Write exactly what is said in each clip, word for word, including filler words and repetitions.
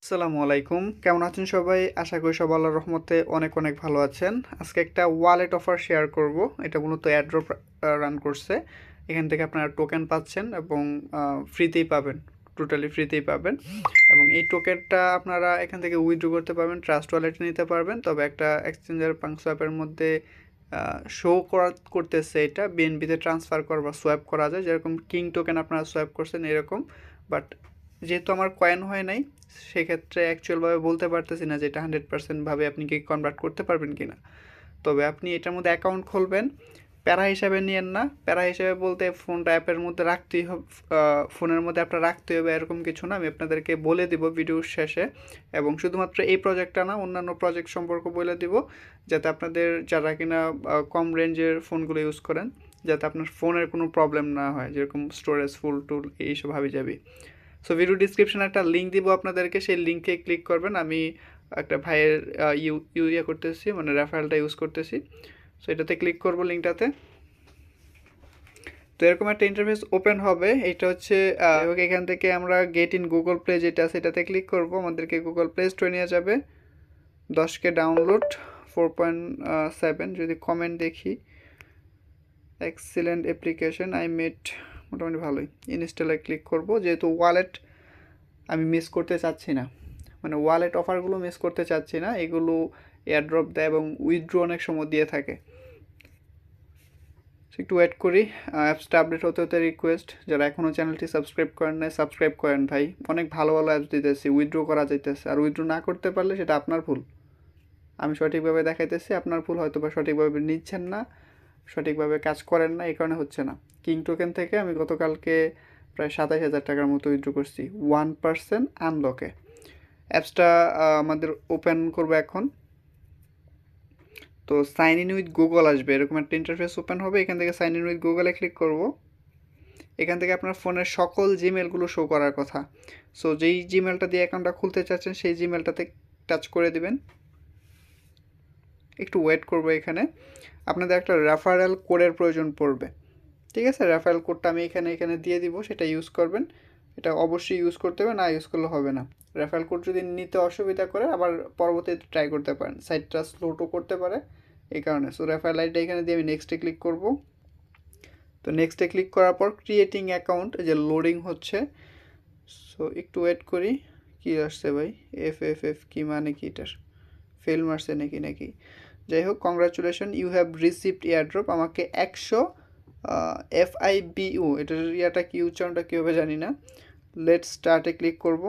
আসসালামু আলাইকুম, কেমন আছেন সবাই? আশা করি সবাই আল্লাহর রহমতে অনেক অনেক ভালো আছেন। আজকে একটা ওয়ালেট অফার শেয়ার করব। এটা মূলত এয়ারড্রপ রান করছে। এখান থেকে আপনারা টোকেন পাচ্ছেন এবং ফ্রিতেই পাবেন, টোটালি ফ্রিতেই পাবেন। এবং এই টোকেনটা আপনারা এখান থেকে উইথড্র করতে পারবেন, ট্রাস্ট ওয়ালেটে নিতে পারবেন। তবে একটা এক্সচেঞ্জার পাংসোয়াপের মধ্যে শো করা করতেছে এটা বিএনবিতে ট্রান্সফার করা বা সোয়াপ করা যায়, যেরকম কিং টোকেন আপনারা সোয়াপ করছেন এরকম। বাট যেহেতু আমার কয়েন হয় নাই, সেক্ষেত্রে অ্যাকচুয়ালভাবে বলতে পারতেছি না যে এটা হান্ড্রেড পার্সেন্টভাবে আপনি কি কনভার্ট করতে পারবেন কি না। তবে আপনি এটার মধ্যে অ্যাকাউন্ট খুলবেন, প্যারা হিসাবে নিয়েন না। প্যারা হিসাবে বলতে ফোনটা অ্যাপের মধ্যে রাখতেই হবে, ফোনের মধ্যে অ্যাপটা রাখতে হবে এরকম কিছু না। আমি আপনাদেরকে বলে দিব ভিডিওর শেষে, এবং শুধুমাত্র এই প্রজেক্টটা না, অন্যান্য প্রজেক্ট সম্পর্কে বলে দিব, যাতে আপনাদের যারা কিনা কম রেঞ্জের ফোনগুলো ইউজ করেন, যাতে আপনার ফোনের কোনো প্রবলেম না হয়, যেরকম স্টোরেজ ফুল টুল এইসব হাবি যাবি। সো ভিডিও ডিসক্রিপশনে একটা লিঙ্ক দিব আপনাদেরকে, সেই লিঙ্কে ক্লিক করবেন। আমি একটা ভাইয়ের ইউ ইউ ইয়ে করতেছি, মানে রেফারেলটা ইউজ করতেছি। সো এটাতে ক্লিক করব, লিঙ্কটাতে। তো এরকম একটা ইন্টারফেস ওপেন হবে। এটা হচ্ছে এখান থেকে আমরা গেট ইন গুগল প্লে যেটা আছে এটাতে ক্লিক করব, আমাদেরকে গুগল প্লে স্টোরে নিয়ে যাবে। দশকে ডাউনলোড, ফোর পয়েন্ট সেভেন। যদি কমেন্ট দেখি, এক্সিলেন্ট অ্যাপ্লিকেশন, আই মেড, মোটামুটি ভালোই। ইনস্টলে ক্লিক করব, যেহেতু ওয়ালেট আমি মিস করতে চাচ্ছি না, মানে ওয়ালেট অফারগুলো মিস করতে চাচ্ছি না। এগুলো এয়ারড্রপ দেয় এবং উইথড্র অনেক সময় দিয়ে থাকে। একটু ওয়েট করি, অ্যাপসটা আপডেট হতে হতে রিকোয়েস্ট, যারা এখনও চ্যানেলটি সাবস্ক্রাইব করেন নাই সাবস্ক্রাইব করেন ভাই। অনেক ভালো ভালো অ্যাপস দিতেছি, উইথড্র করা যাইতেছে। আর উইথড্র না করতে পারলে সেটা আপনার ভুল। আমি সঠিকভাবে দেখাইতেছি, আপনার ভুল, হয়তো বা সঠিকভাবে নিচ্ছেন না, সঠিকভাবে কাজ করেন না, এই কারণে হচ্ছে না। কিং টোকেন থেকে আমি গতকালকে প্রায় সাতাশ হাজার টাকার মতো উইথড্র করছি ওয়ান পার্সেন্ট আনলকে। অ্যাপসটা আমাদের ওপেন করবো এখন। তো সাইন ইন উইথ গুগল আসবে, এরকম একটা ইন্টারফেস ওপেন হবে। এখান থেকে সাইন ইন উইথ গুগলে ক্লিক করব। এখান থেকে আপনার ফোনের সকল জিমেলগুলো শো করার কথা। সো যেই জিমেলটা দিয়ে অ্যাকাউন্টটা খুলতে চাচ্ছেন সেই জিমেলটাতে টাচ করে দিবেন। একটু ওয়েট করবো। এখানে আপনাদের একটা রেফারেল কোডের প্রয়োজন পড়বে, ঠিক আছে? রেফারেল কোডটা আমি এখানে এখানে দিয়ে দিব, সেটা ইউজ করবেন। এটা অবশ্যই ইউজ করতে হবে, না ইউজ করলে হবে না। রেফারেল কোড যদি নিতে অসুবিধা করে, আবার পরবর্তীতে ট্রাই করতে পারেন, সাইটটা স্লোটো করতে পারে এই কারণে। সো রেফারেল আইডিটা এখানে দিয়ে আমি নেক্সটে ক্লিক করব। তো নেক্সটে ক্লিক করার পর ক্রিয়েটিং অ্যাকাউন্ট, যে লোডিং হচ্ছে। সো একটু ওয়েট করি। কি আসছে ভাই? এফ এফ এফ কি মানে কি? এটার ফেল মারছে নাকি নাকি যাই হোক, congratulation, you have received airdrop. আমাকে একশো এফ আই বি ইউ, এটার ইয়াটা কি, উচ্চারণটা কী হবে জানি না। লেট স্টার্টে ক্লিক করব।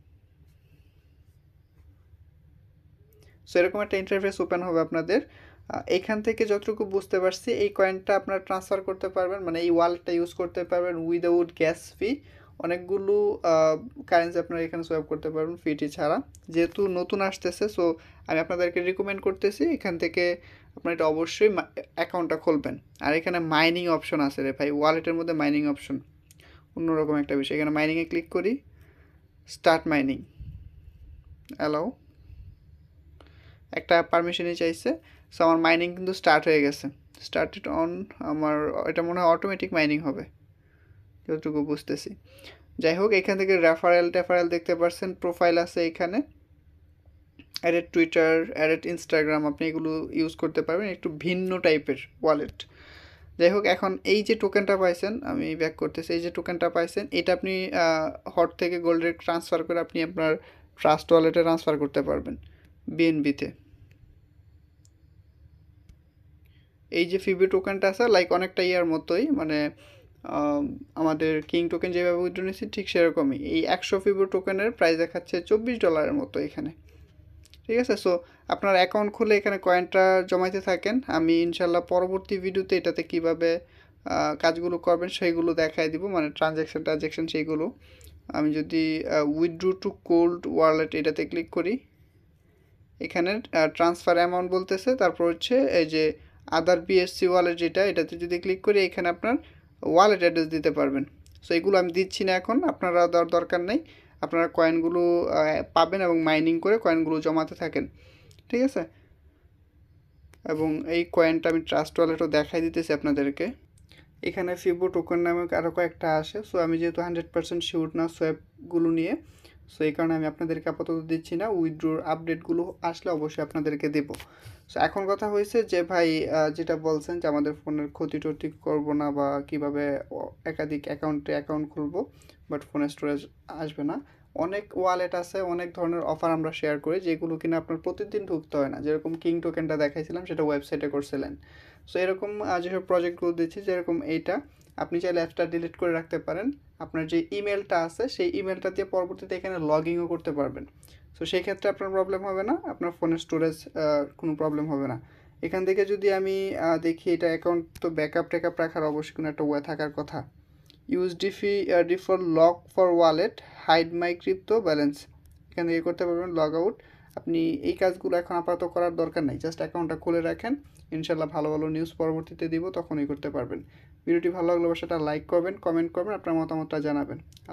সো এরকম একটা ইন্টারফেস ওপেন হবে আপনাদের। এখান থেকে যতটুকু বুঝতে পারছি, এই কয়েনটা আপনারা ট্রান্সফার করতে পারবেন, মানে এই ওয়ালেটটা ইউজ করতে পারবেন উইদাউট গ্যাস ফি। অনেকগুলো কারেন্সি আপনারা এখানে সোয়াপ করতে পারবেন ফিটি ছাড়া, যেহেতু নতুন আসতেছে। সো আমি আপনাদেরকে রিকমেন্ড করতেছি এখান থেকে আপনারা এটা অবশ্যই অ্যাকাউন্টটা খুলবেন। আর এখানে মাইনিং অপশন আছে রে ভাই, ওয়ালেটের মধ্যে মাইনিং অপশন অন্যরকম একটা বিষয়। এখানে মাইনিংয়ে ক্লিক করি, স্টার্ট মাইনিং, অ্যালাউ, একটা পারমিশনই চাইছে। সো আমার মাইনিং কিন্তু স্টার্ট হয়ে গেছে, স্টার্টেড অন। আমার এটা মনে হয় অটোমেটিক মাইনিং হবে যতটুকু বুঝতেছি। যাই হোক, এখান থেকে রেফারেল টেফারেল দেখতে পাচ্ছেন, প্রোফাইল আছে এখানে, অ্যাডেড টুইটার, অ্যাডেড ইনস্টাগ্রাম, আপনি এগুলো ইউজ করতে পারবেন। একটু ভিন্ন টাইপের ওয়ালেট। যাই হোক, এখন এই যে টোকেনটা পাইছেন, আমি ব্যাক করতেছি, এই যে টোকেনটা পাইছেন এটা আপনি হট থেকে গোল্ডে ট্রান্সফার করে আপনি আপনার ট্রাস্ট ওয়ালেটে ট্রান্সফার করতে পারবেন বিএনবিতে। এই যে ফিবি টোকেনটা আছে লাইক অনেকটা ইয়ার মতোই, মানে আমাদের কিং টোকেন যেভাবে উইথড্র নিচ্ছি ঠিক সেরকমই। এই একশো ফিবি টোকেনের প্রাইস দেখাচ্ছে চব্বিশ ডলারের মতো এখানে, ঠিক আছে? সো আপনার অ্যাকাউন্ট খুলে এখানে কয়েনটা জমাইতে থাকেন। আমি ইনশাল্লাহ পরবর্তী ভিডিওতে এটাতে কীভাবে কাজগুলো করবেন সেইগুলো দেখাই দিব, মানে ট্রানজ্যাকশান ট্রানজ্যাকশান সেইগুলো। আমি যদি উইথড্র টু কোল্ড ওয়ালেট এটাতে ক্লিক করি, এখানে ট্রান্সফার অ্যামাউন্ট বলতেছে, তারপর হচ্ছে এই যে আদার বিএসসি ওয়ালেট যেটা, এটাতে যদি ক্লিক করি এখানে আপনার ওয়ালেট অ্যাড্রেস দিতে পারবেন। সো এগুলো আমি দিচ্ছি না এখন, আপনারা দেওয়ার দরকার নেই। আপনারা কয়েনগুলো পাবেন এবং মাইনিং করে কয়েনগুলো জমাতে থাকেন, ঠিক আছে? এবং এই কয়েনটা আমি ট্রাস্ট ওয়ালেটও দেখাই দিতেছি আপনাদেরকে। এখানে ফিবো টোকেন নামে আরও কয়েকটা আসে। সো আমি যেহেতু হান্ড্রেড পার্সেন্ট শিওর না সোয়াপগুলো নিয়ে, সো এই কারণে আমি আপনাদেরকে আপাতত দিচ্ছি না, উইথড্রোর আপডেটগুলো আসলে অবশ্যই আপনাদেরকে দেবো। সো এখন কথা হয়েছে যে ভাই যেটা বলছেন যে আমাদের ফোনের ক্ষতি টতি করবো না বা কীভাবে একাধিক অ্যাকাউন্টে অ্যাকাউন্ট খুলবো বাট ফোনের স্টোরেজ আসবে না। অনেক ওয়ালেট আছে, অনেক ধরনের অফার আমরা শেয়ার করি যেগুলো কিনা আপনার প্রতিদিন ঢুকতে হয় না, যেরকম কিং টোকেনটা দেখাইছিলাম সেটা ওয়েবসাইটে করছিলেন। সো এরকম যেসব প্রজেক্টগুলো দিচ্ছি যেরকম এইটা, আপনি চাইলে অ্যাপটা ডিলিট করে রাখতে পারেন, আপনার যে ইমেলটা আছে সেই ইমেলটা দিয়ে পরবর্তীতে এখানে লগ ইনও করতে পারবেন। সো সেই ক্ষেত্রে আপনার প্রবলেম হবে না, আপনার ফোনের স্টোরেজ কোনো প্রবলেম হবে না। এখান থেকে যদি আমি দেখি এটা অ্যাকাউন্ট তো ব্যাকআপ ট্যাকআপ রাখার অবশ্যই কোনো একটা ওয়ে থাকার কথা। Use defi defer lock for wallet, hide my crypto balance, এখান থেকে করতে পারবেন লগ আউট। আপনি এই কাজগুলো এখন আপাতত করার দরকার নেই, জাস্ট অ্যাকাউন্টটা খুলে রাখেন, ইনশাল্লাহ ভালো ভালো নিউজ পরবর্তীতে দিব, তখনই করতে পারবেন। ভিডিওটি ভালো লাগলে সেটা লাইক করবেন, কমেন্ট করবেন, আপনার মতামতটা জানাবেন।